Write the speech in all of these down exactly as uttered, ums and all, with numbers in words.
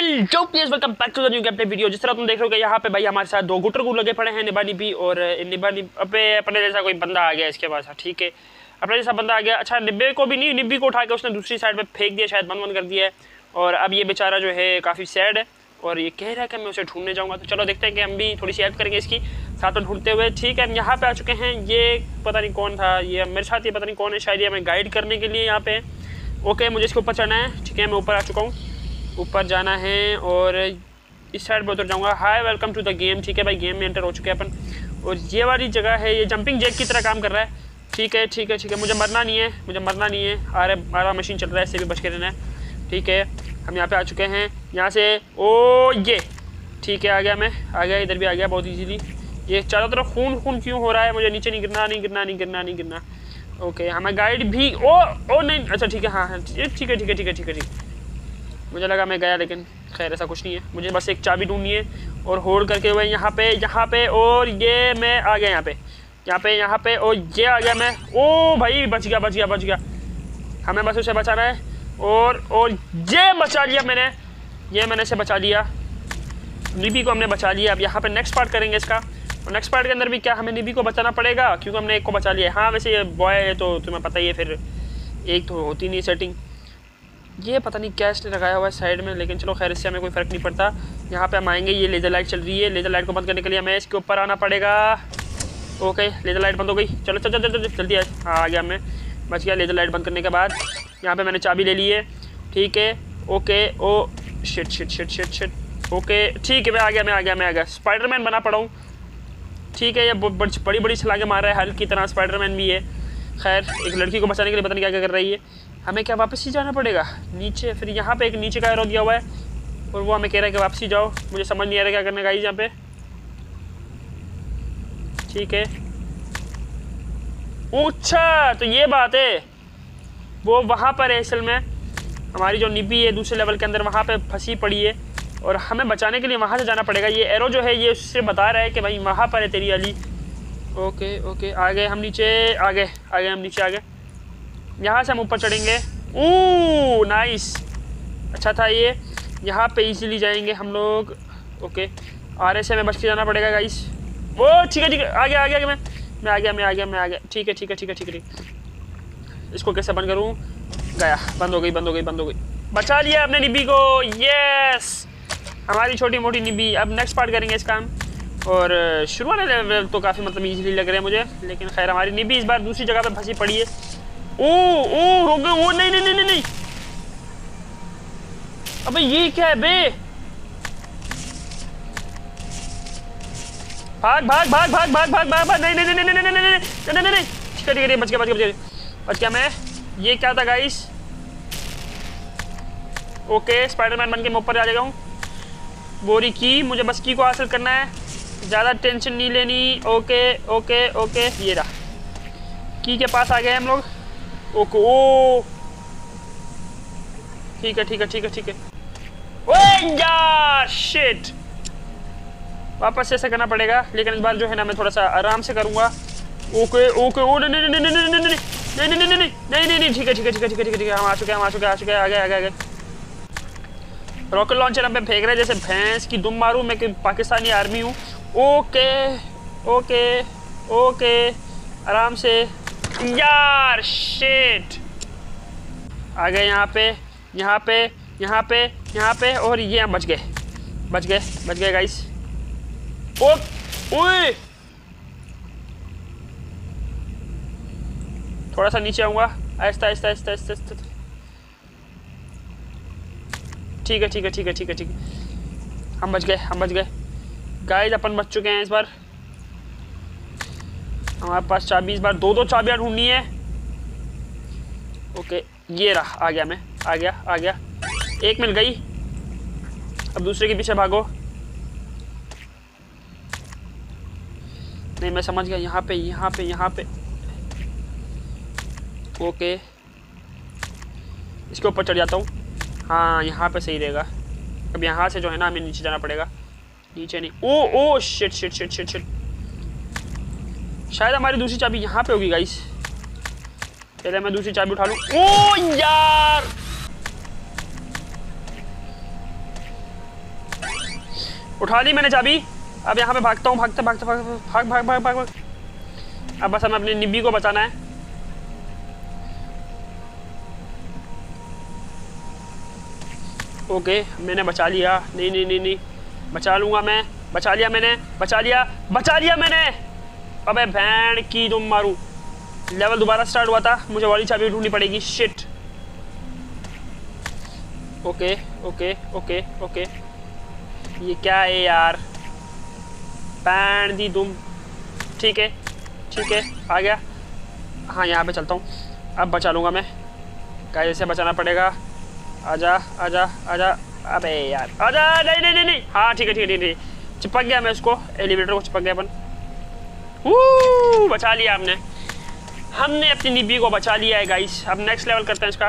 Hello please welcome back to the new game play video. जिस तरह तुम देख रहे हो कि यहाँ पे भाई हमारे साथ दो गुटर को लगे पड़े हैं, निबा निबी और निबा निबी। अबे अपने जैसा कोई बंदा आ गया इसके पास, ठीक है अपने जैसा बंदा आ गया। अच्छा निब्बे को भी नहीं, निब्बी को उठा के उसने दूसरी साइड पे फेंक दिया, शायद बंद बंद कर दिया है। और अब ये बेचारा जो है काफ़ी सैड है और ये कह रहा है कि मैं उसे ढूंढने जाऊँगा। तो चलो देखते हैं कि हम भी थोड़ी सी हेल्प करेंगे इसकी साथ में ढूंढते हुए। ठीक है हम यहाँ पे आ चुके हैं। ये पता नहीं कौन था, ये मेरे साथ ये पता नहीं कौन है, शायद ये हमें गाइड करने के लिए यहाँ पे। ओके मुझे इसके ऊपर चढ़ना है, ठीक है मैं ऊपर आ चुका हूँ। ऊपर जाना है और इस साइड पर उतर जाऊँगा। Hi welcome to the game, ठीक है भाई गेम में एंटर हो चुके हैं अपन। और ये वाली जगह है, ये जंपिंग जैक की तरह काम कर रहा है। ठीक है ठीक है ठीक है मुझे मरना नहीं है, मुझे मरना नहीं है। आरे आरा मशीन चल रहा है, इससे भी बच के रहना है। ठीक है हम यहाँ पे आ चुके हैं। यहाँ से ओ ये ठीक है आ गया, मैं आ गया, इधर भी आ गया बहुत ईजीली। ये चारों तरफ खून खून क्यों हो रहा है? मुझे नीचे नहीं गिरना, नहीं गिरना नहीं गिरना नहीं गिरना। ओके हमें गाइड भी ओ ओ नहीं अच्छा ठीक है हाँ हाँ ठीक है ठीक है ठीक है ठीक है ठीक है मुझे लगा मैं गया, लेकिन खैर ऐसा कुछ नहीं है। मुझे बस एक चाबी ढूंढनी है और होल्ड करके हुए यहाँ पे यहाँ पे और ये मैं आ गया यहाँ पे यहाँ पे यहाँ पे और ये आ गया मैं। ओ भाई बच गया बच गया बच गया। हमें बस उसे बचाना है और और ये बचा लिया मैंने, ये मैंने इसे बचा लिया। निबी को हमने बचा लिया। अब यहाँ पे नेक्स्ट पार्ट करेंगे इसका। और नेक्स्ट पार्ट के अंदर भी क्या हमें निबी को बचाना पड़ेगा, क्योंकि हमने एक को बचा लिया। हाँ वैसे ये बॉय है तो तुम्हें पता ही है, फिर एक तो होती नहीं सेटिंग। ये पता नहीं क्या इसने लगाया हुआ है साइड में, लेकिन चलो खैर इससे हमें कोई फ़र्क नहीं पड़ता। यहाँ पे हम आएंगे, ये लेज़र लाइट चल रही है, लेज़र लाइट को बंद करने के लिए हमें इसके ऊपर आना पड़ेगा। ओके लेज़र लाइट बंद हो गई, चलो चल चल चल जल्दी आ। हाँ आ गया मैं, बच गया। लेज़र लाइट बंद करने के बाद यहाँ पे मैंने चाबी ले ली है, ठीक है। Okay oh shit shit shit shit shit okay ठीक है मैं आ गया मैं आ गया मैं आ गया स्पाइडरमैन बना पड़ा हूँ, ठीक है। ये बड़ी बड़ी छलांगे मार रहा है, हल्क की तरह स्पाइडरमैन भी है। खैर एक लड़की को बचाने के लिए पता नहीं क्या क्या कर रही है। हमें क्या वापस ही जाना पड़ेगा नीचे? फिर यहाँ पे एक नीचे का एरो दिया हुआ है और वो हमें कह रहा है कि वापस ही जाओ। मुझे समझ नहीं आ रहा क्या करने का यहाँ पे, ठीक है। अच्छा तो ये बात है, वो वहाँ पर है असल में। हमारी जो निबी है दूसरे लेवल के अंदर वहाँ पे फंसी पड़ी है और हमें बचाने के लिए वहाँ से जाना पड़ेगा। ये एरो जो है ये उससे बता रहा है कि भाई वहाँ पर है तेरी अली। ओके ओके आ गए हम नीचे, आ गए आ गए हम नीचे आ गए। यहाँ से हम ऊपर चढ़ेंगे। ओह नाइस, अच्छा था ये। यहाँ पे इजीली जाएंगे हम लोग। ओके आरे से हमें बच के जाना पड़ेगा गाइस। वो ठीक है ठीक है आ गया आ गया मैं मैं आ गया मैं आ गया मैं आ गया ठीक है ठीक है ठीक है ठीक है ठीक। इसको कैसे बंद करूँ? गया, बंद हो गई बंद हो गई बंद हो गई। बचा लिया अपने निबी को, यस हमारी छोटी मोटी निबी। अब नेक्स्ट पार्ट करेंगे इसका हम। और शुरू वाले लेवल तो काफ़ी मतलब इजीली लग रहे हैं मुझे, लेकिन खैर हमारी निबी इस बार दूसरी जगह पे फंसी पड़ी है। ओ ओ रुक गए, वो नहीं नहीं नहीं नहीं अबे ये क्या है बे? भाग भाग भाग भाग भाग भाग भाग भाग नहीं नहीं नहीं नहीं नहीं नहीं नहीं नहीं नहीं नहीं ठीक है ठीक है बच गया बच गया बच गया मैं। ये क्या था गाइस? ओके स्पाइडरमैन बन के मैं ऊपर आ जाएगा हूँ। बोरी की, मुझे बस की को हासिल करना है, ज़्यादा टेंशन नहीं लेनी। ओके ओके ओके ये रहा, की के पास आ गए हम लोग। ओके ओ ठीक है ठीक है ठीक है ठीक है। ओए यार शिट, वापस से ऐसा करना पड़ेगा, लेकिन इस बार जो है ना मैं थोड़ा सा आराम से करूँगा। ओके ओके ओ नहीं नहीं नहीं नहीं नहीं नहीं नहीं नहीं नहीं नहीं नहीं नहीं नहीं ठीक है ठीक है ठीक है ठीक है ठीक है ठीक है हम आ चुके हैं हम आ चुके हैं आ चुके हैं आ गए आ गए आ गए। रॉकेट लॉन्चर हम पे फेंक रहे हैं जैसे भैंस की दुम मारूं मैं कि पाकिस्तानी आर्मी हूँ। ओके ओके ओके आराम से यार शिट। आ गए यहाँ पे यहाँ पे यहाँ पे यहाँ पे और ये हम बच गए बच गए बच गए गाइस। ओ ओए थोड़ा सा नीचे आऊँगा, आहिस्ता आहिस्ता आहिस्ता आहिस्ता आहिस्ता। ठीक है ठीक है ठीक है ठीक है ठीक है हम बच गए हम बच गए गाइस, अपन बच चुके हैं। इस बार हमारे पास चाबी, इस बार दो दो चाबियां ढूंढनी है। ओके ये रहा, आ गया मैं आ गया आ गया एक मिल गई। अब दूसरे के पीछे भागो। नहीं मैं समझ गया, यहाँ पे यहाँ पे यहाँ पे ओके इसके ऊपर चढ़ जाता हूँ। हाँ यहाँ पे सही रहेगा। अब यहाँ से जो है ना हमें नीचे जाना पड़ेगा, नीचे नहीं। Oh oh shit shit shit shit shit शायद हमारी दूसरी चाबी यहाँ पे होगी गाइस। पहले मैं दूसरी चाबी उठा लूँ। ओ यार उठा ली मैंने चाबी। अब यहाँ पे भागता हूँ, भागते भागते भाग भाग भाग भाग भाग भाग। अब बस हमें अपनी निब्बी को बचाना है। ओके मैंने बचा लिया। नहीं नहीं नहीं नहीं बचा लूँगा मैं। बचा लिया मैंने, बचा लिया, बचा लिया मैंने। अबे भैन की तुम मारू। लेवल दोबारा स्टार्ट हुआ था, मुझे वाली चाबी ढूंढनी पड़ेगी। Shit. Okay okay okay okay ये क्या है यार, पैन दी तुम। ठीक है ठीक है आ गया। हाँ यहाँ पे चलता हूँ, अब बचा लूँगा मैं। कैसे बचाना पड़ेगा। आजा आजा आजा। अबे यार आजा। नहीं नहीं नहीं नहीं हाँ ठीक है ठीक है ठीक है। चिपक गया मैं उसको, एलिवेटर को चिपक गया अपन। वो बचा लिया हमने हमने अपनी निब्बी को बचा लिया है गाइस। अब नेक्स्ट लेवल करते हैं इसका।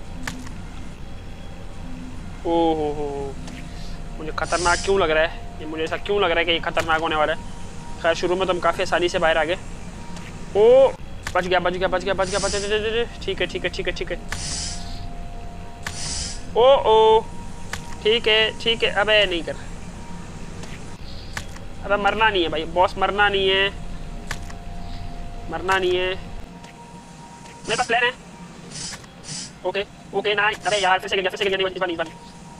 ओह हो हो मुझे खतरनाक क्यों लग रहा है ये, मुझे ऐसा क्यों लग रहा है कि ये खतरनाक होने वाला है। खैर शुरू में तो हम काफ़ी आसानी से बाहर आ गए। ओ बच गया बच गया बच गया बच गया बच गया। ठीक है ठीक है ठीक है ठीक है। ओ ओ ठीक है ठीक है। अबे नहीं कर, अबे मरना नहीं है भाई बॉस, मरना नहीं है, मरना नहीं है। मेरे पास प्लान है। ओके ओके ना। अबे यार फिर से गिर गया, फिर से गिर गया। नहीं नहीं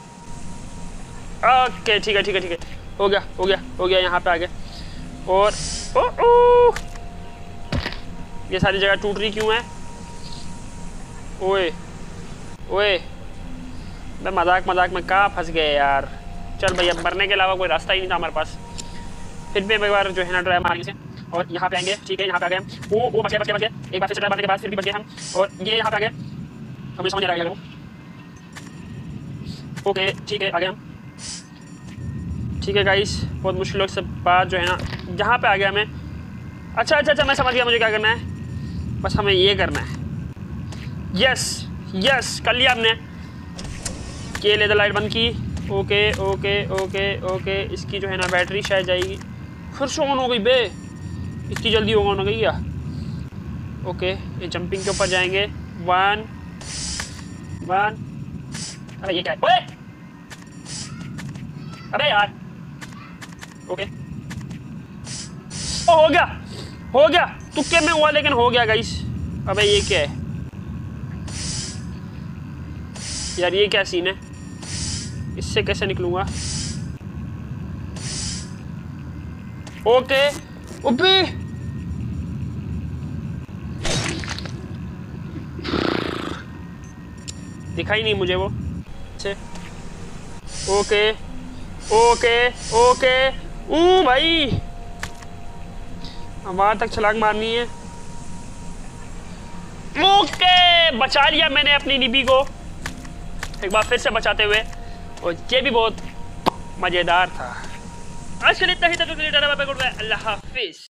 ओके ठीक है ठीक है ठीक है। हो गया हो गया हो गया। यहाँ पे आ गए। और ओ ओ ये सारी जगह टूट रही क्यों है। ओए ओए मैं मजाक मजाक में कहाँ फंस गए यार। चल भाई अब मरने के अलावा कोई रास्ता ही नहीं था हमारे पास। फिर भी एक बार जो है ना ट्राई मारने से। और यहाँ पे आएंगे। ठीक है यहाँ पे आ गए हम। वो वो बचे बचे बचे एक बार फिर से ट्राई मारने के बाद फिर भी बचे हम। और ये यहाँ पे आ गए, हमें समझ आ गया। ओके ठीक है आ गए हम। ठीक है गाइस बहुत मुश्किलों से बात जो है ना यहाँ पे आ गया हमें। अच्छा अच्छा अच्छा मैं समझ गया मुझे क्या करना है। बस हमें ये करना है। यस यस कर लिया हमने। ये लेदर लाइट बंद की। ओके ओके ओके ओके इसकी जो है ना बैटरी शायद जाएगी। फिर से ऑन हो गई बे, इतनी जल्दी ऑन हो गई क्या। ओके ये जंपिंग के ऊपर जाएंगे। One one. अरे ये क्या है। ओए अबे यार। ओके ओ हो गया हो गया। तुक्के में हुआ लेकिन हो गया गाइस। अबे ये क्या है यार, ये क्या सीन है, इससे कैसे निकलूंगा। ओके ओपी दिखाई नहीं मुझे वो। अच्छे ओके ओके ओके। ओ भाई वहां तक छलांग मारनी है। ओके बचा लिया मैंने अपनी निब्बी को एक बार फिर से बचाते हुए। और ये भी बहुत मजेदार था। आज के लिए इतना ही। तक अल्लाह हाफिज।